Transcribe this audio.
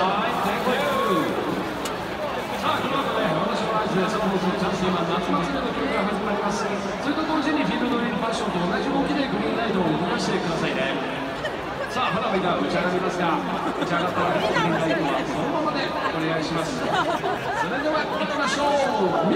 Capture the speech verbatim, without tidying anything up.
さあ、この後ね、私のライフでその放送チャンス今夏祭りの曲が始まります。それと同時にフィールドリーファッションと同じ動きでグリーンライトを動かしてくださいね。さあ、花火が打ち上がりますが、打ち上がったらグリーンライトはそのままでお願いします。それでは行きましょう。